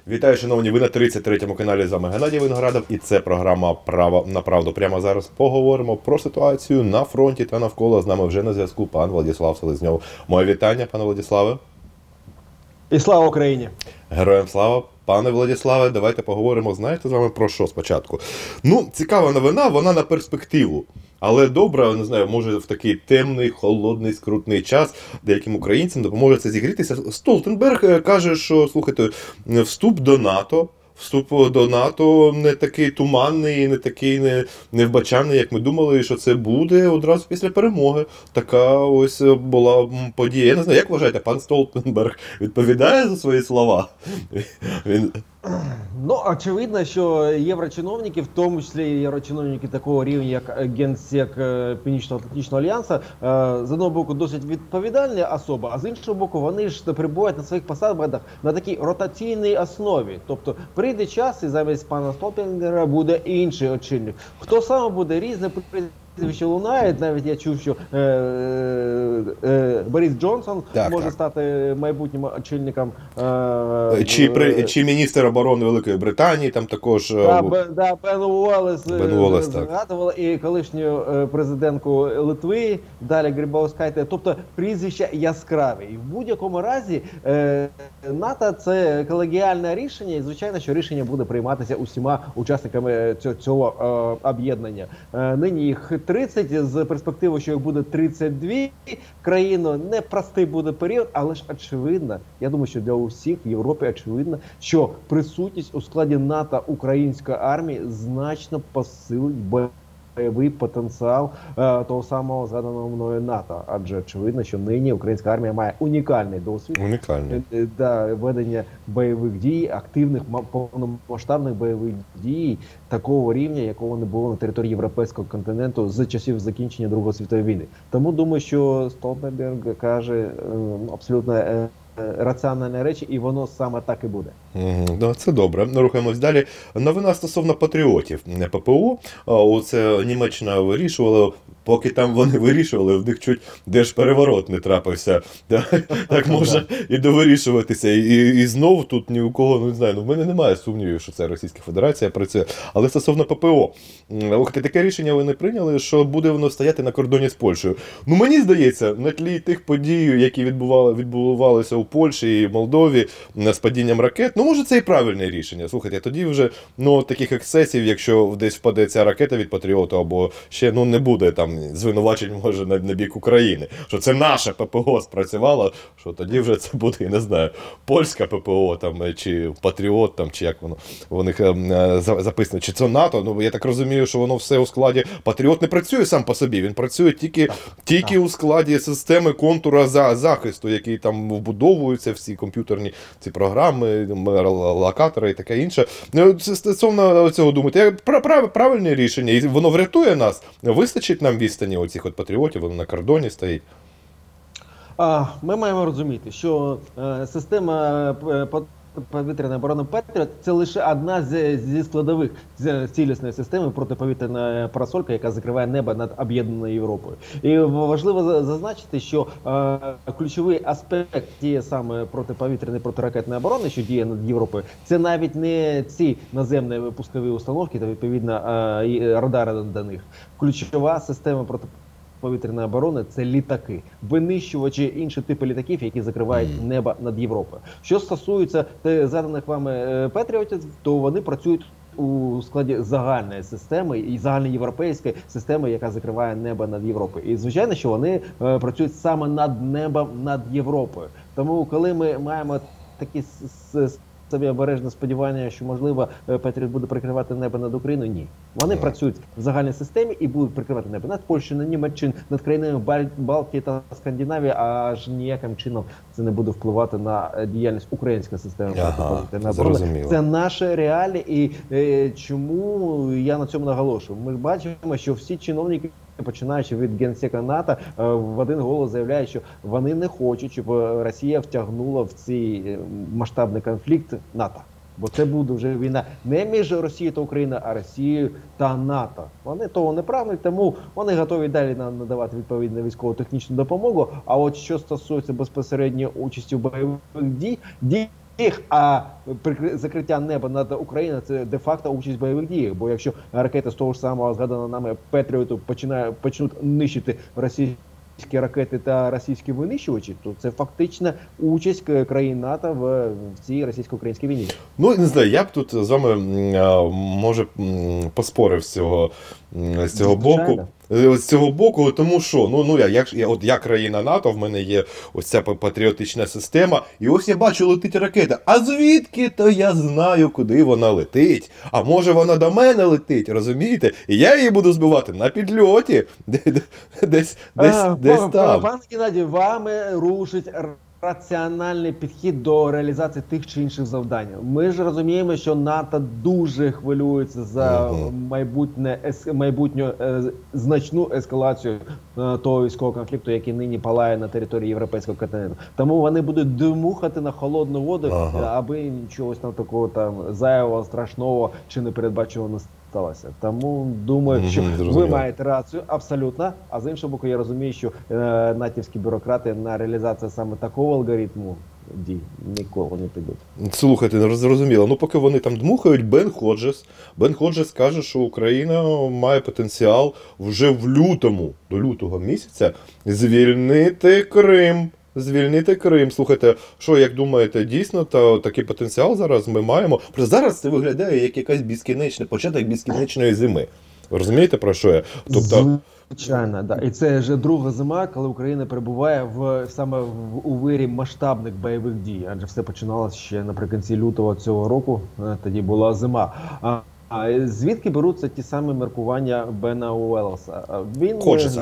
Вітаю, шановні, ви на 33-му каналі, з вами Геннадій Виноградов, і це програма «Право на правду». Прямо зараз поговоримо про ситуацію на фронті та навколо. З нами вже на зв'язку пан Владислав Селезньов. Моє вітання, пане Владиславе. І слава Україні! Героям слава! Пане Владиславе, давайте поговоримо, знаєте, з вами про що спочатку? Ну, цікава новина, вона на перспективу. Але добре, не знаю, може в такий темний, холодний, скрутний час деяким українцям допоможе це зігрітися. Столтенберг каже, що, слухайте, вступ до НАТО не такий туманний, не такий невбачаний, як ми думали, що це буде одразу після перемоги. Така ось була подія. Я не знаю, як вважаєте, пан Столтенберг відповідає за свої слова? Ну, очевидно, що єврочиновники, в тому числі єврочиновники такого рівня, як Генсек Північно-Атлантичного альянсу, з одного боку досить відповідальні особи, а з іншого боку вони ж перебувають на своїх посадах на такій ротаційній основі. Тобто прийде час і замість пана Столтенберга буде інший очільник. Хто саме буде, різне прізвище лунає, навіть я чув, що Борис Джонсон може стати майбутнім очільником. Чи міністр оборони Великої Британії, там також... Бен Уоллес згадували, і колишню президентку Литви, далі Грибаускайте. Тобто прізвища яскраві. І в будь-якому разі НАТО – це колегіальне рішення, і звичайно, що рішення буде прийматися усіма учасниками цього об'єднання. Нині їх 30, з перспективою, що їх буде 32 країни. Непростий буде період, але ж очевидно, я думаю, що для усіх в Європі очевидно, що присутність у складі НАТО української армії значно посилить бойовий потенціал того самого згаданого мною НАТО. Адже очевидно, що нині українська армія має унікальний досвід ведення бойових дій, активних повномасштабних бойових дій такого рівня, якого не було на території європейського континенту з часів закінчення Другої світової війни. Тому думаю, що Столтенберг каже абсолютно раціональні речі, і воно саме так і буде. Це добре. Рухаємось далі. Новина стосовно патріотів. ППО, оце Німеччина вирішувала, поки там вони вирішували, в них чуть держпереворот не трапився. Так може і довирішуватися. І знову тут ні у кого, не знаю, в мене немає сумнівів, що це Російська Федерація працює. Але стосовно ППО, таке рішення вони прийняли, що буде воно стояти на кордоні з Польщею. Ну, мені здається, на тлі тих подій, які відбувалися у Польщі і Молдові з падінням ракет, ну, може, це і правильне рішення. Слухайте, тоді вже, таких ексцесів, якщо десь впаде ця ракета від Патріоту, або ще, не буде там звинувачень, може, на бік України, що це наше ППО спрацювало, що тоді вже це буде, я не знаю, польська ППО, там, чи Патріот, там, чи як воно у них записано, чи це НАТО. Ну, я так розумію, що воно все у складі. Патріот не працює сам по собі, він працює тільки у складі системи контура захисту, який там вбудовуються, всі комп'ютерні ці програми, локатори і таке інше. Стосовно цього думаєте, правильне рішення, і воно врятує нас? Вистачить нам відстані оцих от патріотів, воно на кордоні стоїть? Ми маємо розуміти, що система повітряної оборони Петріот – це лише одна зі складових цілісної системи протиповітряної парасольки, яка закриває небо над об'єднаною Європою. І важливо зазначити, що ключовий аспект тієї саме протиповітряної протиракетної оборони, що діє над Європою, це навіть не ці наземні пускові установки та відповідно радари до них. Ключова система протиповітряної оборони – це літаки, винищувачі, інші типи літаків, які закривають небо над Європою. Що стосується заданих вами Петріотів, то вони працюють у складі загальної системи і загальноєвропейської системи, яка закриває небо над Європою. І звичайно, що вони працюють саме над небом над Європою. Тому коли ми маємо такі собі обережне сподівання, що, можливо, Петріот буде прикривати небо над Україною, ні. Вони працюють в загальній системі і будуть прикривати небо над Польщею, над Німеччиною, над країнами Балтії та Скандинавії, аж ніяким чином це не буде впливати на діяльність української системи протиповітряної оборони. Це наші реалії, і чому я на цьому наголошую? Ми бачимо, що всі чиновники, починаючи від Генсека НАТО, в один голос заявляють, що вони не хочуть, щоб Росія втягнула в цей масштабний конфлікт НАТО. Бо це буде вже війна не між Росією та Україною, а Росією та НАТО. Вони того не прагнуть, тому вони готові далі нам надавати відповідну військово-технічну допомогу. А от що стосується безпосередньо участі в бойових а закриття неба над Україною – це де-факто участь в бойових діях. Бо якщо ракети з того ж самого згаданого нами Петріоту почнуть нищити російські ракети та російські винищувачі, то це фактично участь країн НАТО в цій російсько-українській війні. Ну, не знаю, я б тут з вами, може, поспорив з цього боку. З цього боку, тому що, я країна НАТО, в мене є ось ця патріотична система, і ось я бачу, летить ракета. А звідки то я знаю, куди вона летить? А може вона до мене летить, розумієте? І я її буду збивати на підльоті, десь там. Пане Геннадій, вами рушить раціональний підхід до реалізації тих чи інших завдань. Ми ж розуміємо, що НАТО дуже хвилюється за майбутню значну ескалацію того військового конфлікту, який нині палає на території європейського континенту. Тому вони будуть дмухати на холодну воду, аби нічого там такого там зайвого, страшного чи непередбачуваного сталося. Тому думаю, що ви маєте рацію абсолютно. А з іншого боку, я розумію, що натівські бюрократи на реалізацію саме такого алгоритму дій ніколи не підуть. Слухайте, зрозуміло. Ну, поки вони там дмухають, Бен Ходжес каже, що Україна має потенціал вже до лютого місяця звільнити Крим. Слухайте, що, як думаєте, дійсно такий потенціал зараз ми маємо? Просто зараз це виглядає як якась початок безкінечної зими. Ви розумієте, про що я? Звичайно, да. І це вже друга зима, коли Україна перебуває саме у вирі масштабних бойових дій. Адже все починалося ще наприкінці лютого цього року, тоді була зима. А звідки беруться ті самі міркування Бена Уеллса? Ходжеса.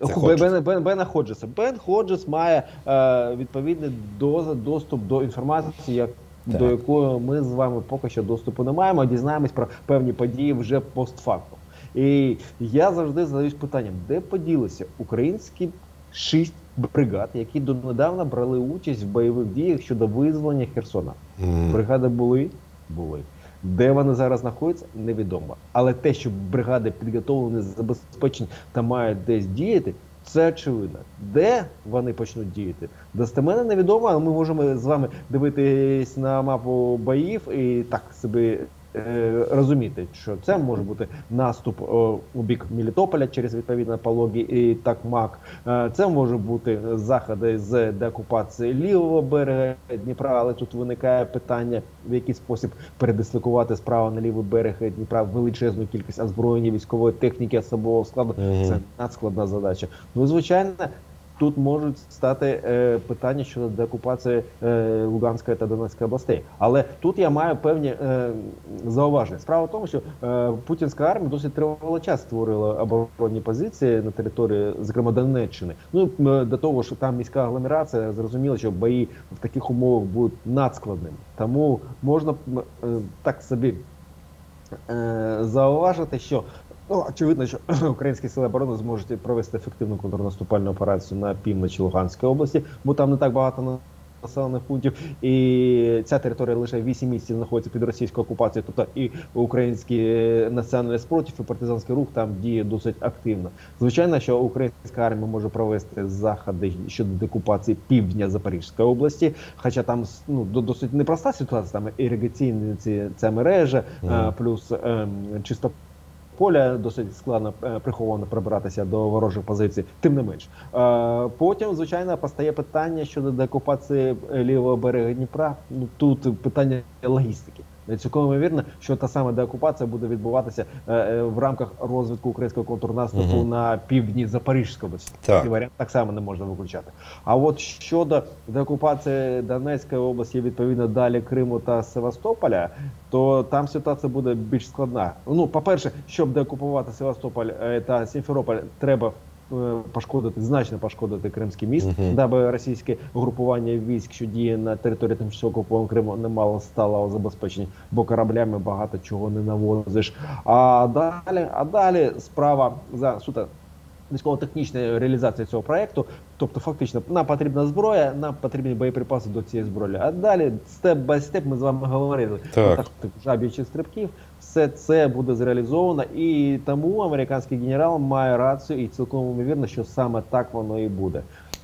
Бена Ходжеса. Бен Ходжес має відповідний доступ до інформації, до якої ми з вами поки що доступу не маємо, дізнаємось про певні події вже постфактум. І я завжди задаюсь питанням, де поділися українські 6 бригад, які донедавна брали участь в бойових діях щодо визволення Херсона. Бригади були. Де вони зараз знаходяться, невідомо. Але те, що бригади підготовлені, забезпечені та мають десь діяти, це очевидно. Де вони почнуть діяти? Достеменно невідомо, але ми можемо з вами дивитись на мапу боїв і так собі розуміти, що це може бути наступ у бік Мелітополя через відповідно Пологі і Такмак. Це може бути заходи з деокупації лівого берега Дніпра, але тут виникає питання, в який спосіб передислокувати справа на лівий берег Дніпра величезну кількість озброєння, військової техніки, особового складу. Це надскладна задача. Ну, звичайно, тут можуть стати питання щодо деокупації Луганської та Донецької областей. Але тут я маю певні зауваження. Справа в тому, що путінська армія досить тривалий час створила оборонні позиції на території, зокрема, Донеччини. Ну, до того, що там міська агломерація, зрозуміло, що бої в таких умовах будуть надскладними. Тому можна так собі зауважити, що очевидно, що українські сили оборони зможуть провести ефективну контрнаступальну операцію на півночі Луганської області, бо там не так багато населених пунктів, і ця територія лише 8 місяців знаходиться під російською окупацією, тобто і український національний спротив, і партизанський рух там діє досить активно. Звичайно, що українська армія може провести заходи щодо деокупації півдня Запорізької області, хоча там досить непроста ситуація, там іригаційні ця мережа, плюс чисто поля, досить складно приховано пробиратися до ворожих позицій, тим не менш. Потім, звичайно, постає питання щодо деокупації лівого берега Дніпра. Ну, тут питання логістики. Цілком ймовірно, що та сама деокупація буде відбуватися в рамках розвитку українського контрнаступу на півдні Запорізької області. Цей варіант так само не можна виключати. А от щодо деокупації Донецької області, відповідно, далі Криму та Севастополя, то там ситуація буде більш складна. Ну, по-перше, щоб деокупувати Севастополь та Сімферополь, треба значно пошкодити Кримський міст, даби російське угрупування військ, що діє на території тимчасово окупованого Криму, не мало сталого забезпечення, бо кораблями багато чого не навозиш. А далі справа за суто військово-технічної реалізації цього проєкту, тобто фактично нам потрібна зброя, нам потрібні боєприпаси до цієї зброї. А далі степ-бай-степ ми з вами говорили, так жаб'ячих стрибків, все це буде зреалізовано, і тому американський генерал має рацію, і цілком ймовірно, що саме так воно і буде.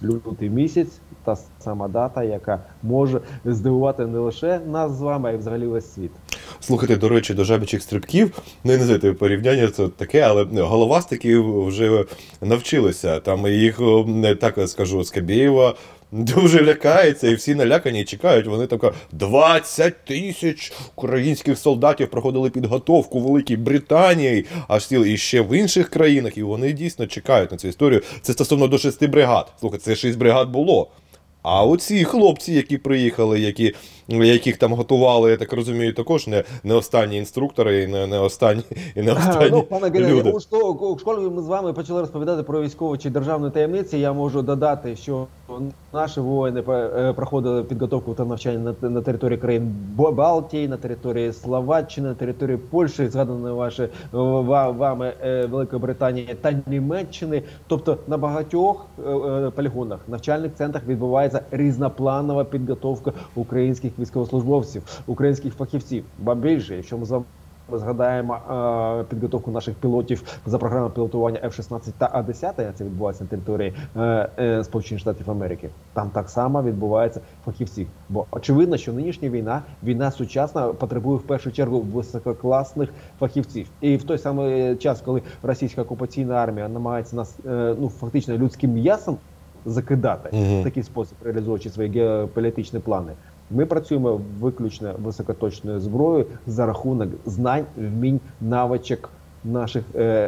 Лютий місяць, та сама дата, яка може здивувати не лише нас з вами, а й взагалі весь світ. Слухайте, до речі, до жабічих стрибків, ну, я не знаю, порівняння це таке, але головастики вже навчилися. Там їх, так скажу, Скабєєва дуже лякається, і всі налякані і чекають. Вони така 20 тисяч українських солдатів проходили підготовку в Великій Британії, аж і ще в інших країнах, і вони дійсно чекають на цю історію. Це стосовно до 6 бригад. Слухайте, це 6 бригад було. А оці хлопці, які приїхали, яких там готували, я так розумію, також не останні інструктори і не останні Пане люди. У школі ми з вами почали розповідати про військову чи державну таємниці. Я можу додати, що наші воїни проходили підготовку та навчання на території країн Балтії, на території Словаччини, на території Польщі, згаданої вами Великої Британії та Німеччини. Тобто на багатьох полігонах, навчальних центрах відбувається різнопланова підготовка українських військовослужбовців, українських фахівців. Ба більше, якщо ми з вами згадаємо підготовку наших пілотів за програмою пілотування F-16 та А-10, це відбувається на території Сполучених Штатів Америки. Там так само відбувається фахівців. Бо очевидно, що нинішня війна сучасна, потребує в першу чергу висококласних фахівців. І в той самий час, коли російська окупаційна армія намагається нас фактично людським м'ясом закидати, в такий спосіб реалізуючи свої геополітичні плани, ми працюємо виключно високоточною зброєю за рахунок знань, вмінь, навичок наших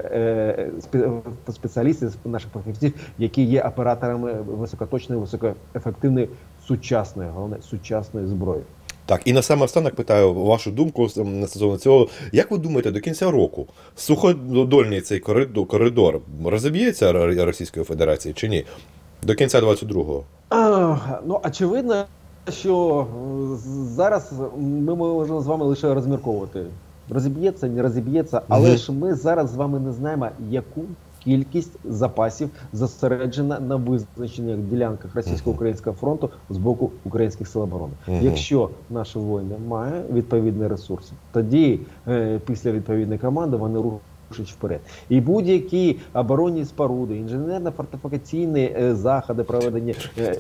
спеціалістів, наших фахівців, які є операторами високоточної, високоефективної, сучасної, головне, сучасної зброї. Так, і на саме останок питаю вашу думку стосовно цього. Як ви думаєте, до кінця року суходольний цей коридор розіб'ється Російської Федерації чи ні? До кінця 22-го? Очевидно, що зараз ми можемо з вами лише розмірковувати. Розіб'ється, не розіб'ється, але ж ми зараз з вами не знаємо, яку кількість запасів зосереджена на визначених ділянках російсько-українського фронту з боку українських сил оборони. Якщо наші воїни мають відповідні ресурси, тоді після відповідної команди вони рушать вперед. І будь-які оборонні споруди, інженерно-фортифікаційні заходи, проведені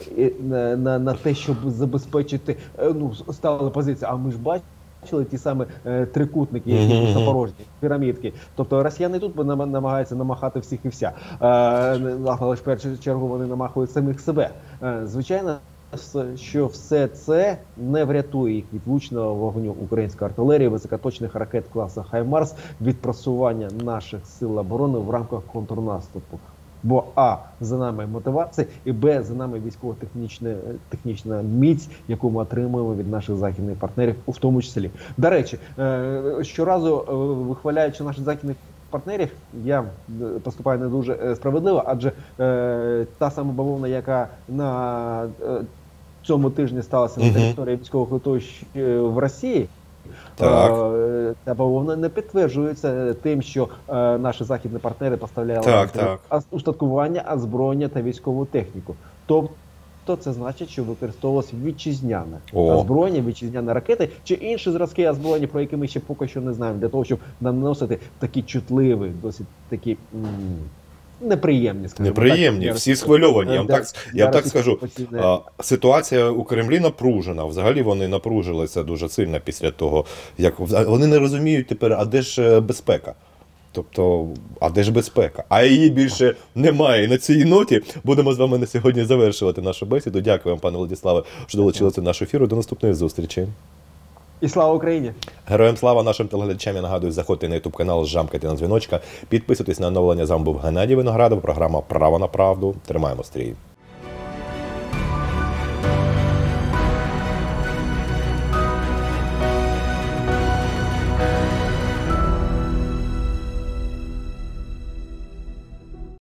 на те, щоб забезпечити сталу позицію. А ми ж бачили ті самі трикутники, які запорожні, пірамідки. Тобто росіяни тут намагаються намахати всіх і вся. Але ж в першу чергу вони намахують самих себе. Звичайно, що все це не врятує їх від влучного вогню української артилерії, високоточних ракет класу «Хаймарс», від просування наших сил оборони в рамках контрнаступу. Бо за нами мотивація, і за нами військово-технічна міць, яку ми отримуємо від наших західних партнерів, в тому числі. До речі, щоразу вихваляючи наших західних партнерів, я поступаю не дуже справедливо, адже та сама бавовна, яка на цьому тижні сталася на території військових литовищ в Росії, та бавовна не підтверджується тим, що наші західні партнери поставляли устаткування, озброєння та військову техніку. Тобто це значить, що використовувалось вітчизняне озброєння, вітчизняні ракети чи інші зразки озброєння, про які ми ще поки що не знаємо, для того, щоб наносити такі чутливі, досить такі неприємні, всі схвильовані. Я так скажу, ситуація у Кремлі напружена. Взагалі вони напружилися дуже сильно після того, як вони не розуміють тепер, а де ж безпека? Тобто, а де ж безпека? А її більше немає. І на цій ноті будемо з вами на сьогодні завершувати нашу бесіду. Дякую вам, пане Владиславе, що долучилися до нашого ефіру. До наступної зустрічі. І слава Україні! Героям слава! Нашим телеглядачам я нагадую, заходьте на YouTube канал, жамкайте на дзвіночка, підписуйтесь на оновлення. З вами був Геннадій Виноградов, програма «Право на правду». Тримаємо стрій!